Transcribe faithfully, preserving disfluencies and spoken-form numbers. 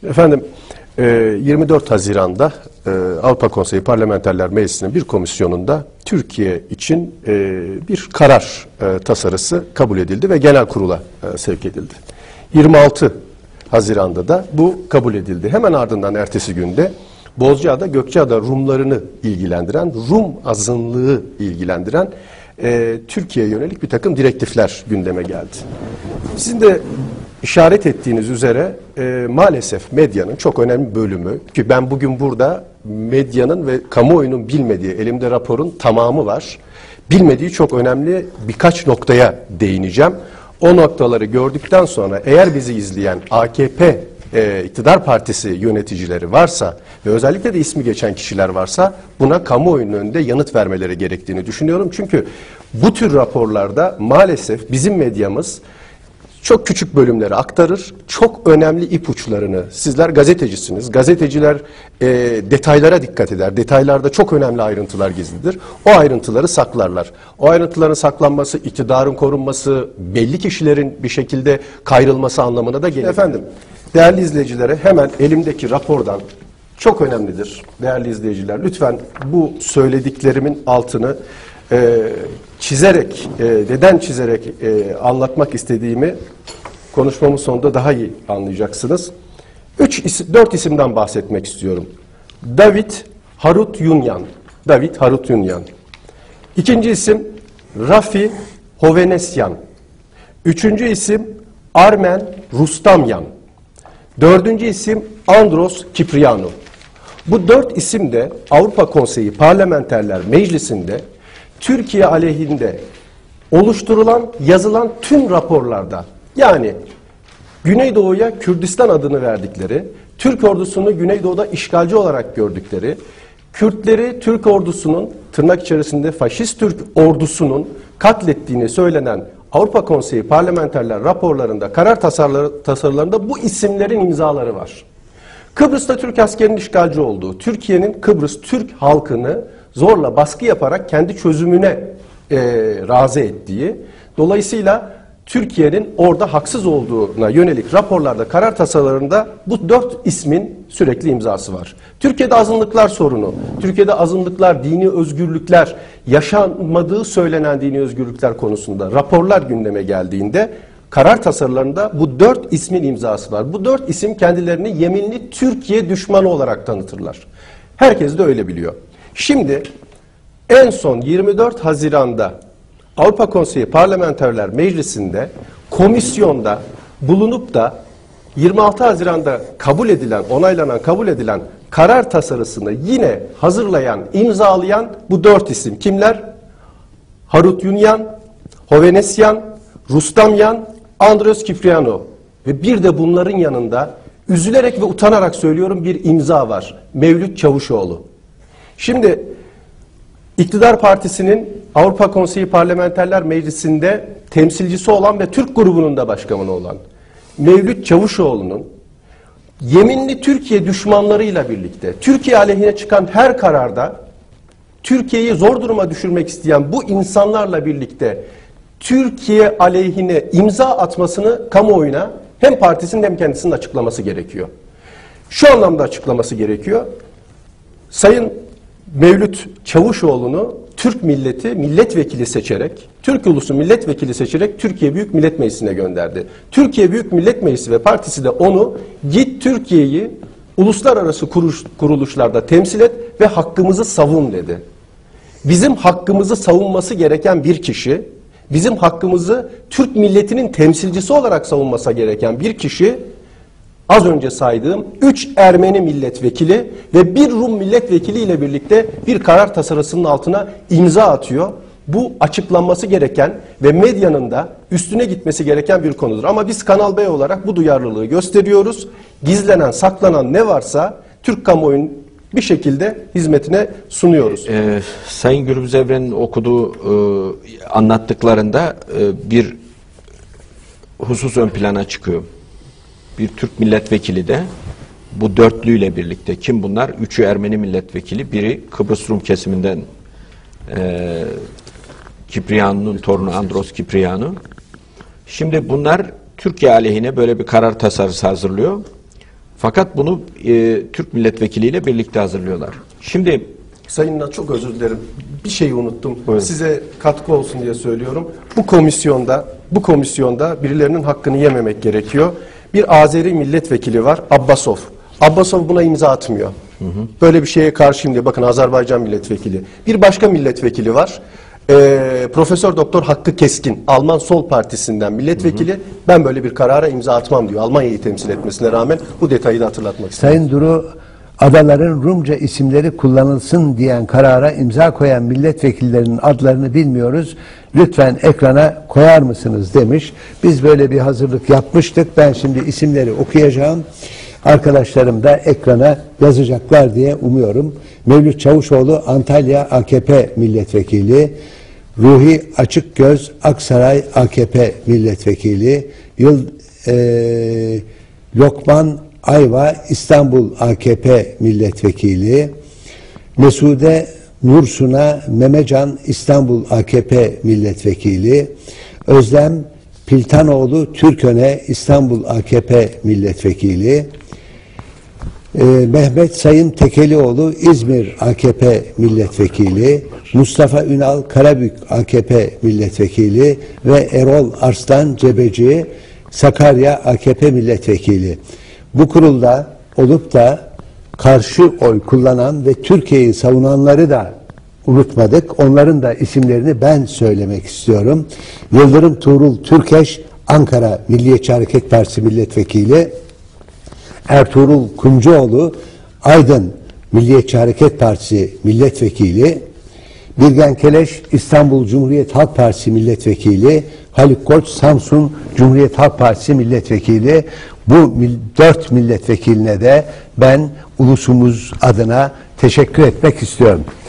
Efendim, yirmi dört Haziran'da Avrupa Konseyi Parlamenterler Meclisi'nin bir komisyonunda Türkiye için bir karar tasarısı kabul edildi ve genel kurula sevk edildi. yirmi altı Haziran'da da bu kabul edildi. Hemen ardından ertesi günde Bozcaada, Gökçeada Rumlarını ilgilendiren, Rum azınlığı ilgilendiren e, Türkiye'ye yönelik bir takım direktifler gündeme geldi. Sizin de işaret ettiğiniz üzere e, maalesef medyanın çok önemli bölümü, ki ben bugün burada medyanın ve kamuoyunun bilmediği, elimde raporun tamamı var, bilmediği çok önemli birkaç noktaya değineceğim. O noktaları gördükten sonra eğer bizi izleyen A K P e, iktidar partisi yöneticileri varsa ve özellikle de ismi geçen kişiler varsa buna kamuoyunun önünde yanıt vermeleri gerektiğini düşünüyorum. Çünkü bu tür raporlarda maalesef bizim medyamız çok küçük bölümleri aktarır, çok önemli ipuçlarını, sizler gazetecisiniz, gazeteciler e, detaylara dikkat eder, detaylarda çok önemli ayrıntılar gizlidir, o ayrıntıları saklarlar. O ayrıntıların saklanması, iktidarın korunması, belli kişilerin bir şekilde kayrılması anlamına da gelir. Efendim, değerli izleyicilere hemen elimdeki rapordan, çok önemlidir değerli izleyiciler, lütfen bu söylediklerimin altını e, çizerek, e, neden çizerek e, anlatmak istediğimi konuşmamın sonunda daha iyi anlayacaksınız. Üç, isim, dört isimden bahsetmek istiyorum. David Harutyunyan. David Harutyunyan. İkinci isim Rafi Hovhannisyan. Üçüncü isim Armen Rustamyan. Dördüncü isim Andros Kyprianou. Bu dört isim de Avrupa Konseyi Parlamenterler Meclisi'nde Türkiye aleyhinde oluşturulan, yazılan tüm raporlarda, yani Güneydoğu'ya Kürdistan adını verdikleri, Türk ordusunu Güneydoğu'da işgalci olarak gördükleri, Kürtleri Türk ordusunun, tırnak içerisinde faşist Türk ordusunun katlettiğini söylenen Avrupa Konseyi Parlamenterler raporlarında, karar tasarları, tasarılarında bu isimlerin imzaları var. Kıbrıs'ta Türk askerinin işgalci olduğu, Türkiye'nin Kıbrıs Türk halkını zorla baskı yaparak kendi çözümüne e, razı ettiği, dolayısıyla Türkiye'nin orada haksız olduğuna yönelik raporlarda, karar tasarılarında bu dört ismin sürekli imzası var. Türkiye'de azınlıklar sorunu, Türkiye'de azınlıklar, dini özgürlükler, yaşanmadığı söylenen dini özgürlükler konusunda raporlar gündeme geldiğinde karar tasarılarında bu dört ismin imzası var. Bu dört isim kendilerini yeminli Türkiye düşmanı olarak tanıtırlar. Herkes de öyle biliyor. Şimdi en son yirmi dört Haziran'da Avrupa Konseyi Parlamenterler Meclisi'nde komisyonda bulunup da yirmi altı Haziran'da kabul edilen, onaylanan, kabul edilen karar tasarısını yine hazırlayan, imzalayan bu dört isim kimler? Harutyunyan, Hovhannisyan, Rustamyan, Andros Kyprianou ve bir de bunların yanında üzülerek ve utanarak söylüyorum bir imza var. Mevlüt Çavuşoğlu. Şimdi İktidar Partisi'nin Avrupa Konseyi Parlamenterler Meclisi'nde temsilcisi olan ve Türk grubunun da başkanı olan Mevlüt Çavuşoğlu'nun yeminli Türkiye düşmanlarıyla birlikte Türkiye aleyhine çıkan her kararda Türkiye'yi zor duruma düşürmek isteyen bu insanlarla birlikte Türkiye aleyhine imza atmasını kamuoyuna hem partisinin hem kendisinin açıklaması gerekiyor. Şu anlamda açıklaması gerekiyor. Sayın Mevlüt Çavuşoğlu'nu Türk milleti milletvekili seçerek, Türk ulusu milletvekili seçerek Türkiye Büyük Millet Meclisi'ne gönderdi. Türkiye Büyük Millet Meclisi ve partisi de onu git Türkiye'yi uluslararası kuruluşlarda temsil et ve hakkımızı savun dedi. Bizim hakkımızı savunması gereken bir kişi, bizim hakkımızı Türk milletinin temsilcisi olarak savunması gereken bir kişi, az önce saydığım üç Ermeni milletvekili ve bir Rum milletvekili ile birlikte bir karar tasarısının altına imza atıyor. Bu açıklanması gereken ve medyanın da üstüne gitmesi gereken bir konudur. Ama biz Kanal B olarak bu duyarlılığı gösteriyoruz. Gizlenen, saklanan ne varsa Türk kamuoyunun bir şekilde hizmetine sunuyoruz. Ee, Sayın Gürbüz Evren'in okuduğu e, anlattıklarında e, bir husus ön plana çıkıyor. Bir Türk milletvekili de bu dörtlüyle birlikte, kim bunlar? Üçü Ermeni milletvekili, biri Kıbrıs Rum kesiminden e, Kyprianou'nun torunu Andros Kyprianou. Şimdi bunlar Türkiye aleyhine böyle bir karar tasarısı hazırlıyor. Fakat bunu e, Türk milletvekiliyle birlikte hazırlıyorlar. Şimdi Sayın Ünal, çok özür dilerim. Bir şeyi unuttum. Buyurun. Size katkı olsun diye söylüyorum. Bu komisyonda, bu komisyonda birilerinin hakkını yememek gerekiyor. Bir Azeri milletvekili var, Abbasov. Abbasov buna imza atmıyor. Hı hı. Böyle bir şeye karşıyım diye. Bakın, Azerbaycan milletvekili. Bir başka milletvekili var. Ee, Profesör Doktor Hakkı Keskin, Alman Sol Partisi'nden milletvekili. Hı hı. Ben böyle bir karara imza atmam diyor. Almanya'yı temsil etmesine rağmen bu detayı da hatırlatmak istedim. Sayın Duru, adaların Rumca isimleri kullanılsın diyen karara imza koyan milletvekillerinin adlarını bilmiyoruz. Lütfen ekrana koyar mısınız demiş. Biz böyle bir hazırlık yapmıştık. Ben şimdi isimleri okuyacağım. Arkadaşlarım da ekrana yazacaklar diye umuyorum. Mevlüt Çavuşoğlu, Antalya A K P milletvekili. Ruhi Açıkgöz, Aksaray A K P milletvekili. Yıl, e, Lokman Ayva, İstanbul A K P milletvekili. Mesude Nursuna Memecan, İstanbul A K P milletvekili. Özlem Piltanoğlu Türköne, İstanbul A K P milletvekili. Ee, Mehmet Sayın Tekelioğlu, İzmir A K P milletvekili. Mustafa Ünal Karabük A K P milletvekili ve Erol Arslan Cebeci, Sakarya A K P milletvekili. Bu kurulda olup da karşı oy kullanan ve Türkiye'yi savunanları da unutmadık. Onların da isimlerini ben söylemek istiyorum. Yıldırım Tuğrul Türkeş, Ankara Milliyetçi Hareket Partisi milletvekili. Ertuğrul Kumcuoğlu, Aydın Milliyetçi Hareket Partisi milletvekili. Birgen Keleş, İstanbul Cumhuriyet Halk Partisi milletvekili. Haluk Koç, Samsun Cumhuriyet Halk Partisi milletvekili. Bu dört milletvekiline de ben ulusumuz adına teşekkür etmek istiyorum.